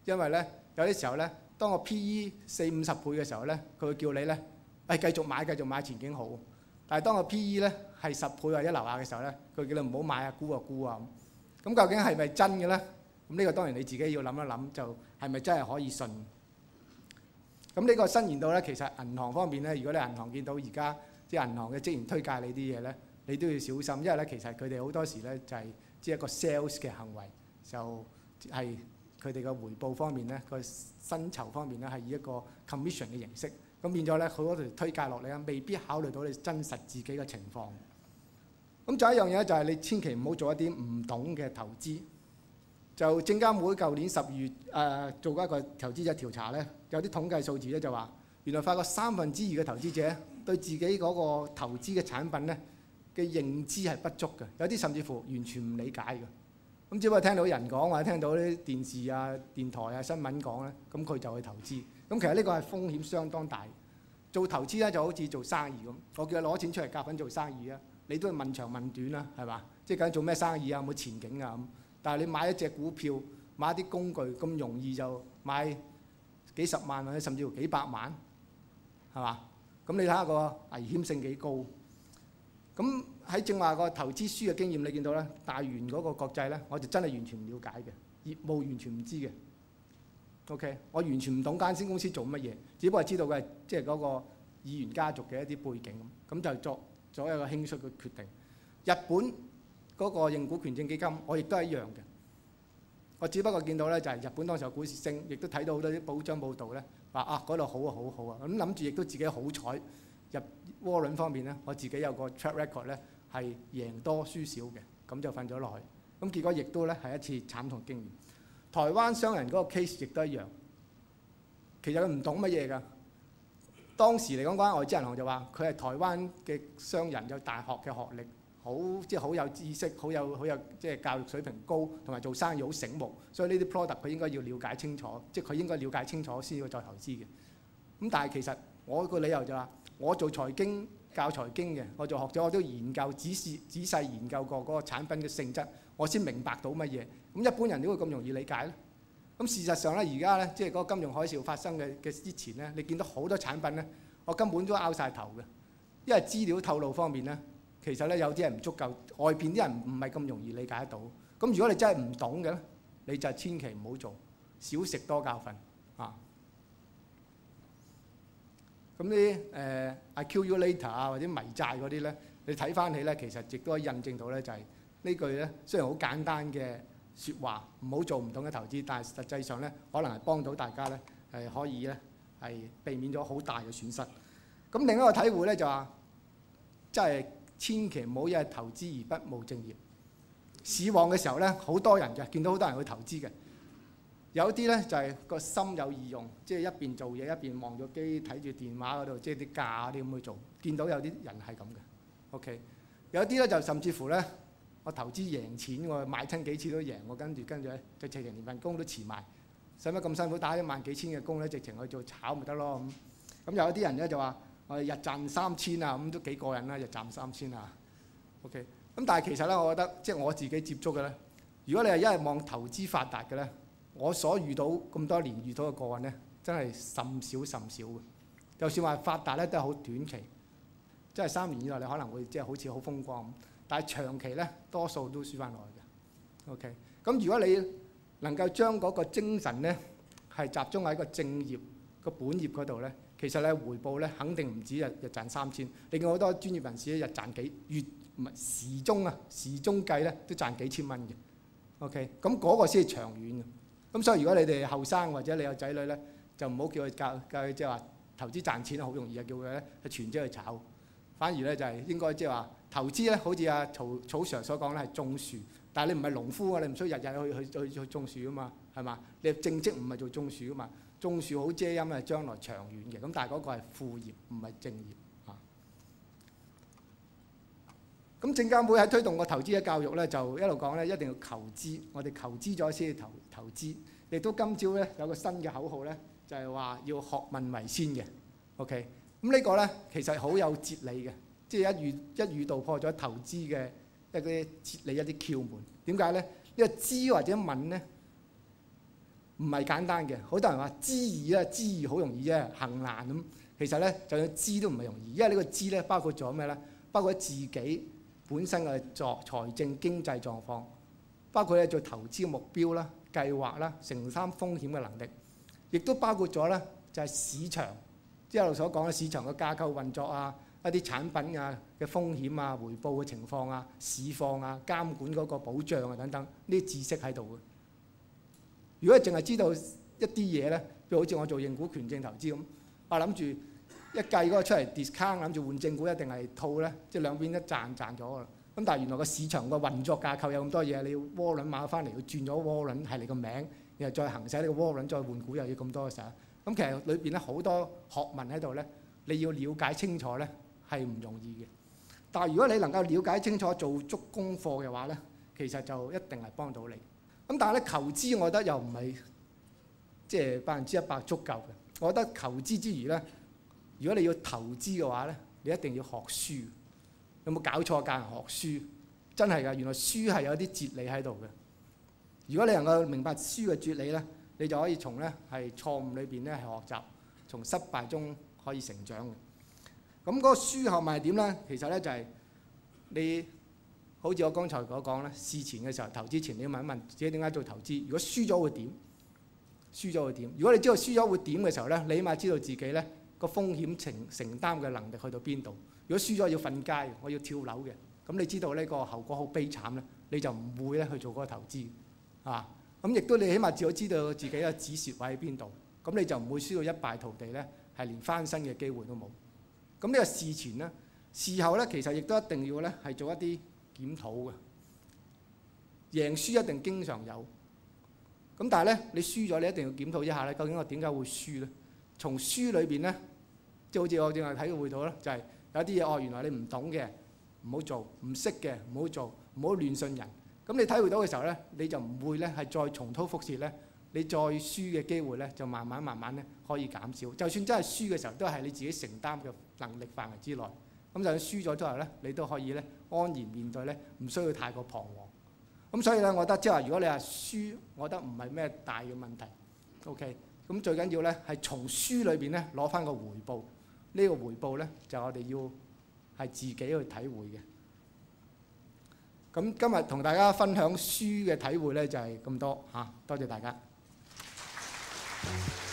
因為咧有啲時候咧，當個 P/E 40-50倍嘅時候咧，佢會叫你咧繼續買，前景好。但係當個 P/E 咧係10倍或者樓下嘅時候咧，佢叫你唔好買啊，沽啊沽啊咁。咁究竟係咪真嘅咧？咁呢個當然你自己要諗一諗，就係咪真係可以信？咁呢個新研到咧，其實銀行方面咧，如果你銀行見到而家即係銀行嘅職員推介你啲嘢咧，你都要小心，因為咧其實佢哋好多時咧就係即係一個 sales 嘅行為，就係佢哋嘅回報方面咧，個薪酬方面咧係以一個 commission 嘅形式，咁變咗咧好多時推介落嚟咧，未必考慮到你真實自己嘅情況。咁仲有一樣嘢就係你千祈唔好做一啲唔懂嘅投資。就證監會舊年12月做過一個投資者調查咧，有啲統計數字咧就話，原來發覺2/3嘅投資者對自己嗰個投資嘅產品咧嘅認知係不足嘅，有啲甚至乎完全唔理解嘅。咁只不過聽到人講或者聽到啲電視啊、電台啊、新聞講咧，咁佢就去投資。咁其實呢個係風險相當大。做投資咧就好似做生意咁，我叫你攞錢出嚟夾份做生意啊，你都係問長問短啦，係嘛？即係究竟做咩生意啊？有冇前景啊咁？但係你買一隻股票，買一啲工具咁容易就買幾十萬或者甚至乎幾百萬，係嘛？咁你睇下個危險性幾高？咁喺正話個投資書嘅經驗，你見到咧，大元嗰個國際咧，我就真係完全唔了解嘅，業務完全唔知嘅。OK， 我完全唔懂間先公司做乜嘢，只不過知道佢係即係嗰個議員家族嘅一啲背景咁就作咗一個輕率嘅決定。日本嗰個認股權證基金，我亦都係一樣嘅。我只不過見到咧，就係日本當時有股市升，亦都睇到好多啲報章報導咧，話嗰度好啊好好啊，咁諗住亦都自己好彩入窩輪方面咧，我自己有個 track record 咧係贏多輸少嘅，咁就瞓咗落去。咁結果亦都咧係一次慘痛經驗。台灣商人嗰個 case 亦都一樣，其實佢唔懂乜嘢㗎。當時嚟講，嗰間外資銀行就話佢係台灣嘅商人，有大學嘅學歷。即係好有知識，好有即係教育水平高，同埋做生意好醒目，所以呢啲 product 佢應該要了解清楚，即係佢應該了解清楚先要再投資嘅。咁但係其實我個理由就話，我做財經教財經嘅，我做學者我都研究仔細研究過嗰個產品嘅性質，我先明白到乜嘢。咁一般人點會咁容易理解咧？咁事實上咧，而家咧即係嗰個金融海嘯發生嘅之前咧，你見到好多產品咧，我根本都拗晒頭嘅，因為資料透露方面咧。其實咧有啲人唔足夠，外邊啲人唔係咁容易理解得到。咁如果你真係唔懂嘅咧，你就千祈唔好做，少食多教訓啊！咁啲accumulator 啊或者迷債嗰啲咧，你睇翻起咧，其實亦都可以印證到咧，就係呢句咧雖然好簡單嘅説話，唔好做唔懂嘅投資，但係實際上咧可能係幫到大家咧係可以咧係避免咗好大嘅損失。咁另一個體會咧就話，即係。千祈唔好因為投資而不務正業。市旺嘅時候咧，好多人嘅，見到好多人去投資嘅。有啲咧就係個心有異用，即係一邊做嘢一邊望咗機睇住電話嗰度，即係啲價啲咁去做。見到有啲人係咁嘅。OK， 有啲咧就甚至乎咧，我投資贏錢喎，買親幾次都贏，我跟住咧就直情連份工都辭埋，使乜咁辛苦打1萬幾千嘅工咧？直情去做炒咪得咯咁。咁有啲人咧就話。我哋日賺3000啊，咁都幾過癮啦！日賺3000啊 ，OK。咁但係其實咧，我覺得即係我自己接觸嘅咧，如果你係一係望投資發達嘅咧，我所遇到咁多年遇到嘅個案咧，真係甚少嘅。就算話發達咧，都係好短期，即係3年以內你可能會即係好似好風光咁，但係長期咧多數都輸翻落去嘅。OK。咁如果你能夠將嗰個精神咧係集中喺個正業個本業嗰度咧。其實咧回報咧肯定唔止日賺3000，另外好多專業人士咧日賺月唔係時鐘計咧都賺幾千蚊嘅。OK， 咁嗰個先係長遠嘅。咁所以如果你哋後生或者你有仔女咧，就唔好叫佢教佢即係話投資賺錢好容易啊，叫佢咧去全職去炒。反而咧就係應該即係話投資咧，好似阿曹 Sir 所講咧係種樹，但係你唔係農夫啊，你唔需要日日去種樹啊嘛，係嘛？你正職唔係做種樹啊嘛。種樹好遮陰係將來長遠嘅，咁但係嗰個係副業，唔係正業嚇。咁證監會喺推動個投資嘅教育咧，就一路講咧，一定要求知，我哋求知咗先投資。亦都今朝咧有個新嘅口號咧，就係話要學問為先嘅。OK， 咁呢個咧其實好有哲理嘅，即係一語道破咗投資嘅一啲哲理一啲竅門。點解咧？呢個知或者問咧， 唔係簡單嘅。好多人話知易啦，知易好容易啫，行難咁。其實咧，就算知都唔係容易，因為呢個知咧包括咗咩咧？包括自己本身嘅財政經濟狀況，包括咧做投資目標啦、計劃啦、承擔風險嘅能力，亦都包括咗咧就係市場，即係我所講嘅市場嘅架構運作啊、一啲產品啊嘅風險啊、回報嘅情況啊、市況啊、監管嗰個保障啊等等呢啲知識喺度嘅。如果淨係知道一啲嘢咧，譬如好似我做認股權證投資咁，我諗住一計嗰個出嚟 discount， 諗住換正股一定係套咧，即係兩邊一賺咗㗎啦。咁但係原來個市場個運作架構有咁多嘢，你要窩輪買翻嚟，要轉咗窩輪係你個名，然後再行使呢個窩輪再換股又要咁多嘅時候，咁其實裏邊咧好多學問喺度咧，你要了解清楚咧係唔容易嘅。但係如果你能夠了解清楚、做足功課嘅話咧，其實就一定係幫到你。咁但係咧求知，我覺得又唔係即係100%足夠嘅。我覺得求知之餘咧，如果你要投資嘅話咧，你一定要學書。有冇搞錯教人學書？真係㗎，原來書係有啲哲理喺度嘅。如果你能夠明白書嘅哲理咧，你就可以從咧係錯誤裏邊咧係學習，從失敗中可以成長嘅。咁嗰個書學問係點咧？其實咧就係你好似我剛才所講咧，事前嘅時候投資前你要問一問自己點解做投資。如果輸咗會點？輸咗會點？如果你知道輸咗會點嘅時候咧，你起碼知道自己咧個風險承擔嘅能力去到邊度。如果輸咗要瞓街，我要跳樓嘅，咁你知道呢個後果好悲慘咧，你就唔會咧去做嗰個投資啊。咁亦都你起碼至少知道自己嘅止蝕位喺邊度，咁你就唔會輸到一敗塗地咧，係連翻身嘅機會都冇。咁呢個事前咧，事後咧其實亦都一定要咧係做一啲檢討嘅，贏輸一定經常有。咁但係咧你輸咗，你一定要檢討一下咧，究竟我點解會輸咧？從書裏邊咧，即係好似我正話睇嘅會道咧，就係有啲嘢原來你唔懂嘅唔好做，唔識嘅唔好做，唔好亂信人。咁你體會到嘅時候咧，你就唔會咧係再重蹈覆轍咧，你再輸嘅機會咧就慢慢咧可以減少。就算真係輸嘅時候，都係你自己承擔嘅能力範圍之內。咁就算輸咗之後咧，你都可以咧安然面對咧，唔需要太過彷徨。咁所以咧，我覺得即係話，如果你話輸，我覺得唔係咩大嘅問題。OK， 咁最緊要咧係從書裏邊咧攞翻個回報。呢個回報咧就我哋要係自己去體會嘅。咁今日同大家分享書嘅體會咧就係咁多嚇，多謝大家。